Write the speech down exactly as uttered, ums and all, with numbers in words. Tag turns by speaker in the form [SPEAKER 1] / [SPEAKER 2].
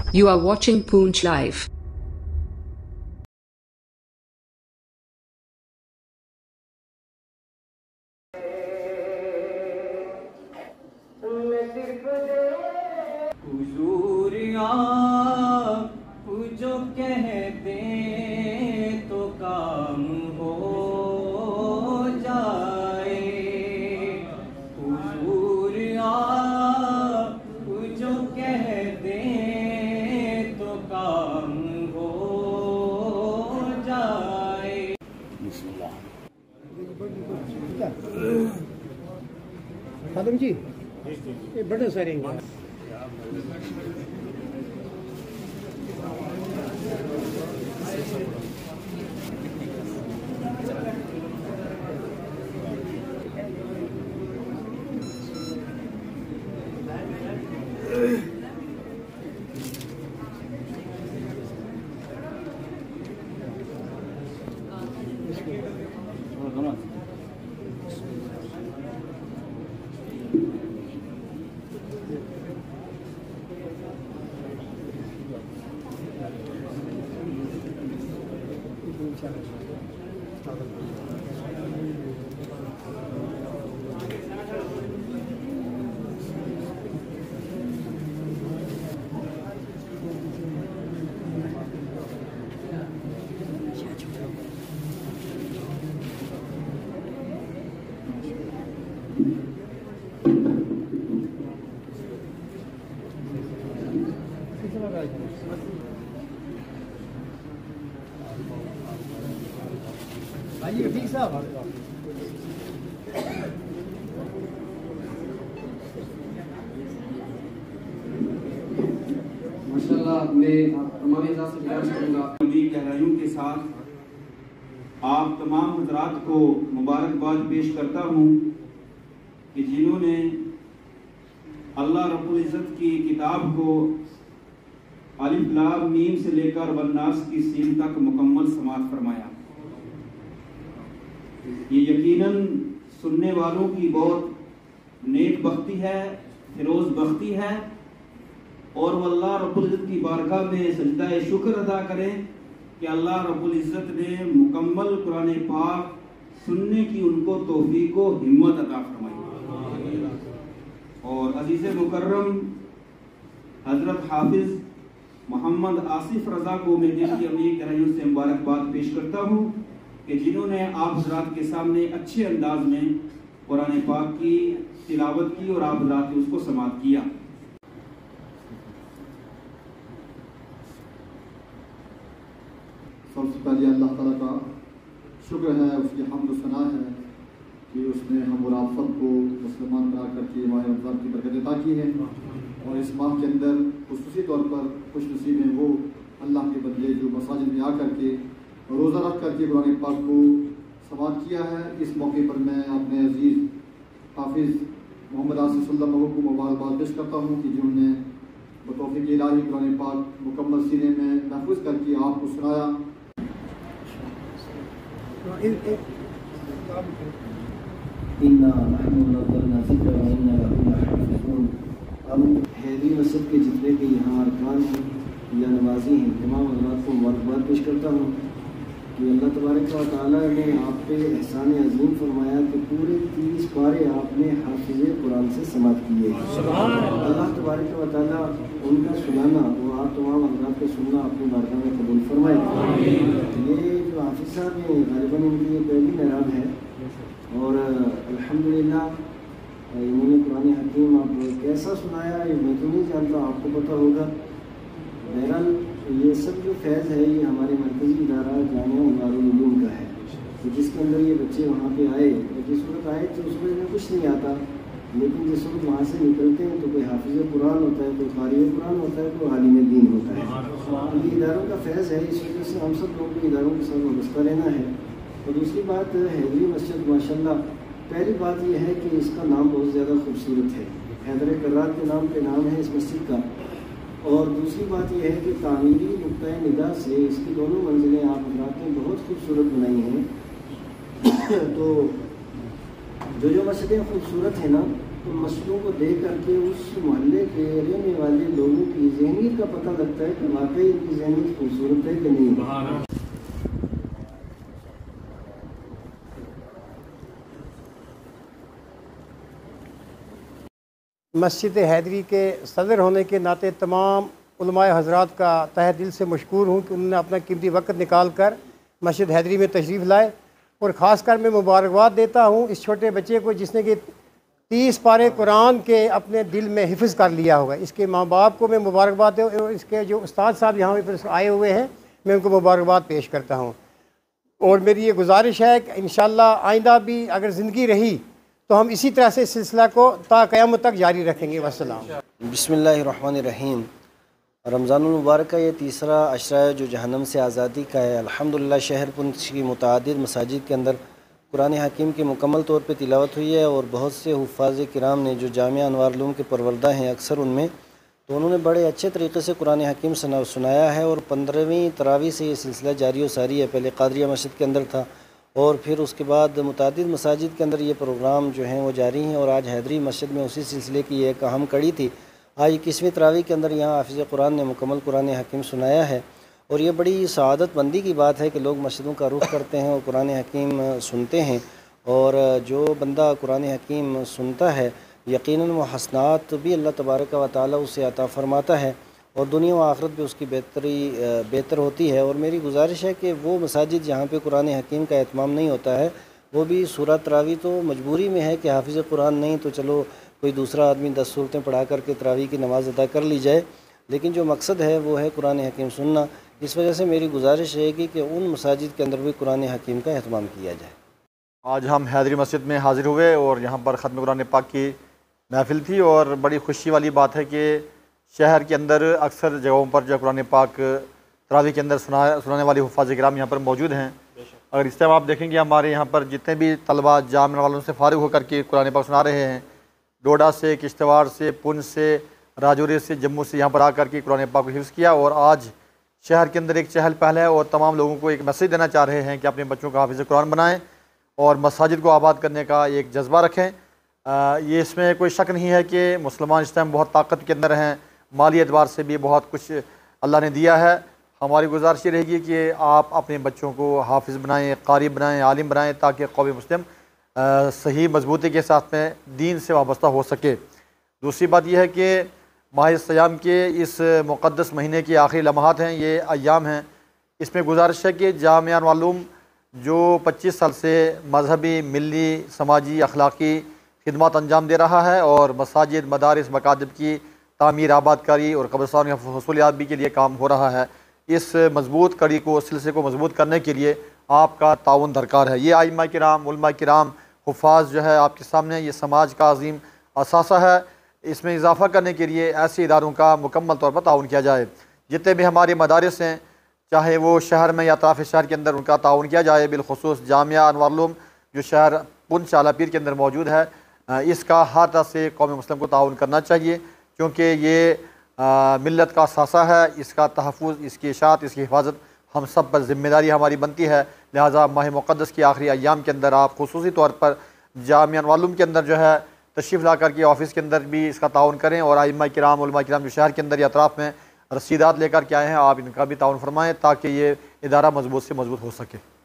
[SPEAKER 1] You are watching Poonch Live.
[SPEAKER 2] جو کہتے تو کام ہو جائے، حضور آپ جو کہتے تو کام ہو جائے۔
[SPEAKER 3] بسم اللہ۔ خادم جی یہ بڑے سارے ہیں۔
[SPEAKER 4] گہرائیوں کے ساتھ آپ تمام حضرات کو مبارکباد پیش کرتا ہوں کہ جنہوں نے اللہ رب العزت کی کتاب کو الف لام میم سے لے کر والناس کی سین تک مکمل سماعت فرمایا۔ یہ یقیناً سننے والوں کی بہت نیک بختی ہے، فیروز بختی ہے، اور وہ اللہ رب العزت کی بارگاہ میں سجدہ شکر ادا کریں کہ اللہ رب العزت نے مکمل قرآن پاک سننے کی ان کو توفیق و ہمت عطا فرمائی۔ اور عزیز مکرم حضرت حافظ محمد آصف رضا کو میں دل کی عمیق گہرائیوں سے مبارکباد پیش کرتا ہوں کہ جنہوں نے آپ حضرات کے سامنے اچھے انداز میں قرآن پاک کی تلاوت کی اور آپ حضرات نے اس کو سماعت کیا۔
[SPEAKER 5] سب سے پہلے اللہ تعالیٰ کا شکر ہے، اس کی حمد و ثنا ہے کہ اس نے ہم اور آپ سب کو مسلمان بنا کر کے ماہ رمضان کی برکت عطا کی ہے، اور اس ماہ کے اندر خصوصی طور پر خوش نصیب ہیں وہ اللہ کے بندے جو مساجد میں آ کر کے روزہ رکھ کر کے قرآن پاک کو سماعت کیا ہے۔ اس موقع پر میں اپنے عزیز حافظ محمد آصف صلی اللہ علیہ کو مبارکباد پیش کرتا ہوں کہ جنہوں نے بتوفیق الہی قرآن پاک مکمل سینے میں محفوظ کر کے آپ کو سنایا۔
[SPEAKER 6] ہم حیدری مسجد کے جتنے بھی یہاں ارکان ہیں یا نمازی ہیں تمام حضرات کو مبارکباد پیش کرتا ہوں کہ اللہ تبارک و تعالیٰ نے آپ پہ احسان عظیم فرمایا کہ پورے تیس پارے آپ نے حافظ قرآن سے سماعت کیے ہیں۔ اللہ تبارک و تعالیٰ ان کا سنانا اور آپ تمام حضرات کا سننا اپنی بارگاہ میں قبول فرمائے۔ یہ جو حافظ صاحب ہیں غالباً ان کی یہ پہلی محراب ہے، اور الحمدللہ انہوں نے قرآن حکیم آپ کیسا سنایا یہ میں تو نہیں جانتا، آپ کو پتہ ہوگا۔ بہرحال یہ سب جو فیض ہے یہ ہمارے مرکزی ادارہ جامعہ انوارالعلوم کا ہے، تو جس کے اندر یہ بچے وہاں پہ آئے، جس وقت آئے تو اس وقت میں کچھ نہیں آتا، لیکن جس وقت وہاں سے نکلتے ہیں تو کوئی حافظ قرآن ہوتا ہے، کوئی قاری قرآن ہوتا ہے، کوئی عالم دین ہوتا ہے۔ یہ اداروں کا فیض ہے، اس وجہ سے ہم سب لوگ بھی اداروں کے ساتھ وابستہ رہنا ہے۔ اور دوسری بات حیدری مسجد ماشاءاللہ، پہلی بات یہ ہے کہ اس کا نام بہت زیادہ خوبصورت ہے، حیدر کرات کے نام پہ نام ہے اس مسجد کا، اور دوسری بات یہ ہے کہ تعمیری نقطۂ نگاہ سے اس کی دونوں منزلیں آپ حضرات نے بہت خوبصورت بنائی ہیں۔ تو جو جو مسجدیں خوبصورت ہیں نا تو مسئلوں کو دیکھ کر کے اس محلے کے رہنے والے لوگوں کی ذہنیت کا پتہ لگتا ہے کہ واقعی ان کی ذہنیت خوبصورت ہے کہ نہیں.
[SPEAKER 3] مسجد حیدری کے صدر ہونے کے ناطے تمام علماء حضرات کا تہہ دل سے مشکور ہوں کہ انہوں نے اپنا قیمتی وقت نکال کر مسجد حیدری میں تشریف لائے، اور خاص کر میں مبارکباد دیتا ہوں اس چھوٹے بچے کو جس نے کہ تیس پارے قرآن کے اپنے دل میں حفظ کر لیا ہوگا. اس کے ماں باپ کو میں مبارکباد دوں، اور اس کے جو استاد صاحب یہاں پر آئے ہوئے ہیں میں ان کو مبارکباد پیش کرتا ہوں. اور میری یہ گزارش ہے کہ انشاءاللہ آئندہ بھی اگر زندگی رہی تو ہم اسی طرح سے اس سلسلہ کو تا قیامت تک جاری رکھیں گے. والسلام.
[SPEAKER 6] بسم اللہ الرحمن الرحیم. رمضان المبارک کا یہ تیسرا عشرہ ہے جو جہنم سے آزادی کا ہے. الحمدللہ شہر پنچ کی متعدد مساجد کے اندر قرآن حکیم کی مکمل طور پہ تلاوت ہوئی ہے، اور بہت سے حفاظ کرام نے جو جامعہ انوار علوم کے پروردہ ہیں اکثر ان میں، تو انہوں نے بڑے اچھے طریقے سے قرآن حکیم سنایا ہے. اور پندرہویں تراویح سے یہ سلسلہ جاری و ساری ہے. پہلے قادریہ مسجد کے اندر تھا، اور پھر اس کے بعد متعدد مساجد کے اندر یہ پروگرام جو ہیں وہ جاری ہیں، اور آج حیدری مسجد میں اسی سلسلے کی ایک اہم کڑی تھی. آج اکیسویں تراویح کے اندر یہاں حافظ قرآن نے مکمل قرآن حکیم سنایا ہے، اور یہ بڑی سعادت مندی کی بات ہے کہ لوگ مسجدوں کا رخ کرتے ہیں اور قرآن حکیم سنتے ہیں. اور جو بندہ قرآن حکیم سنتا ہے یقیناً وہ حسنات بھی اللہ تبارک و تعالیٰ اسے عطا فرماتا ہے، اور دنیا و آخرت بھی اس کی بہتری بہتر ہوتی ہے. اور میری گزارش ہے کہ وہ مساجد جہاں پہ قرآن حکیم کا اہتمام نہیں ہوتا ہے وہ بھی سورہ تراویح تو مجبوری میں ہے کہ حافظ قرآن نہیں تو چلو کوئی دوسرا آدمی دس صورتیں پڑھا کر کے تراویح کی نماز ادا کر لی جائے، لیکن جو مقصد ہے وہ ہے قرآن حکیم سننا. اس وجہ سے میری گزارش رہے گی کہ ان مساجد کے اندر بھی قرآن حکیم کا اہتمام کیا جائے.
[SPEAKER 7] آج ہم حیدری مسجد میں حاضر ہوئے اور یہاں پر ختم قرآن پاک کی محفل تھی، اور بڑی خوشی والی بات ہے کہ شہر کے اندر اکثر جگہوں پر جو قرآن پاک تراویح کے اندر سنا سنانے والے حفاظ کرام یہاں پر موجود ہیں. اگر اس ٹائم آپ دیکھیں گے ہمارے یہاں پر جتنے بھی طلباء جامعہ والوں سے فارغ ہو کر کے قرآن پاک سنا رہے ہیں، ڈوڈا سے، کشتواڑ سے، پنچ سے، راجوری سے، جموں سے یہاں پر آ کر کے قرآن پاک کو حفظ کیا. اور آج شہر کے اندر ایک چہل پہل ہے، اور تمام لوگوں کو ایک میسیج دینا چاہ رہے ہیں کہ اپنے بچوں کو حافظ قرآن بنائیں اور مساجد کو آباد کرنے کا ایک جذبہ رکھیں. یہ اس میں کوئی شک نہیں ہے کہ مسلمان اس ٹائم بہت طاقت کے اندر ہیں، مالی اعتبار سے بھی بہت کچھ اللہ نے دیا ہے. ہماری گزارش یہ رہے گی کہ آپ اپنے بچوں کو حافظ بنائیں، قاری بنائیں، عالم بنائیں، تاکہ قوم مسلم صحیح مضبوطی کے ساتھ میں دین سے وابستہ ہو سکے. دوسری بات یہ ہے کہ ماہ سیام کے اس مقدس مہینے کے آخری لمحات ہیں، یہ ایام ہیں. اس میں گزارش ہے کہ جامعہ علوم جو پچیس سال سے مذہبی، ملی، سماجی، اخلاقی خدمات انجام دے رہا ہے، اور مساجد، مدارس، مکاتب کی تعمیر، آباد کاری اور قبرستان کی حصولیابی کے لیے کام ہو رہا ہے. اس مضبوط کڑی کو، سلسلے کو مضبوط کرنے کے لیے آپ کا تعاون درکار ہے. یہ ائمہ کرام، علماء کرام، حفاظ جو ہے آپ کے سامنے، یہ سماج کا عظیم اثاثہ ہے. اس میں اضافہ کرنے کے لیے ایسے اداروں کا مکمل طور پر تعاون کیا جائے. جتنے بھی ہمارے مدارس ہیں، چاہے وہ شہر میں یا اطراف شہر کے اندر، ان کا تعاون کیا جائے. بالخصوص جامعہ انوار علوم جو شہر پنچ آلا پیر کے اندر موجود ہے، اس کا ہر طرح سے قوم مسلم کو تعاون کرنا چاہیے، کیونکہ یہ ملت کا اثاثہ ہے. اس کا تحفظ، اس کی اشاعت، اس کی حفاظت ہم سب پر ذمہ داری ہماری بنتی ہے. لہٰذا ماہ مقدس کی آخری ایام کے اندر آپ خصوصی طور پر جامعہ انوار علوم کے اندر جو ہے تشریف لا کر کے آفس کے اندر بھی اس کا تعاون کریں، اور ائمہ کرام، علماء کرام جو شہر کے اندر یا اطراف میں رسیدات لے کر کے آئے ہیں، آپ ان کا بھی تعاون فرمائیں تاکہ یہ ادارہ مضبوط سے مضبوط ہو سکے.